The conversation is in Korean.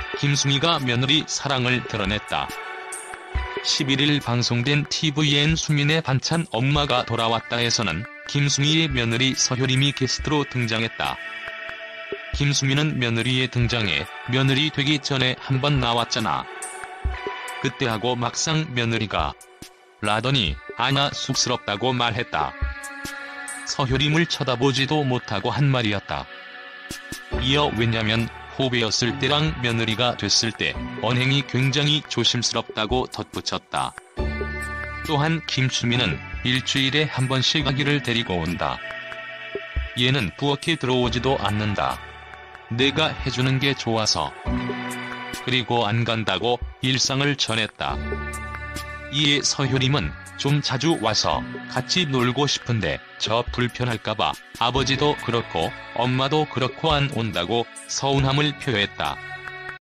김수미가 며느리 사랑을 드러냈다. 11일 방송된 tvN 수민의 반찬 엄마가 돌아왔다에서는 김수미의 며느리 서효림이 게스트로 등장했다. 김수미는 며느리의 등장에 며느리 되기 전에 한번 나왔잖아. 그때 하고 막상 며느리가 라더니 아냐 쑥스럽다고 말했다. 서효림을 쳐다보지도 못하고 한 말이었다. 이어 왜냐면 후배였을 때랑 며느리가 됐을 때 언행이 굉장히 조심스럽다고 덧붙였다. 또한 김수미는 일주일에 한 번씩 아기를 데리고 온다. 얘는 부엌에 들어오지도 않는다. 내가 해주는 게 좋아서. 그리고 안 간다고 일상을 전했다. 이에 서효림은 좀 자주 와서 같이 놀고 싶은데 저 불편할까봐 아버지도 그렇고 엄마도 그렇고 안 온다고 서운함을 표했다.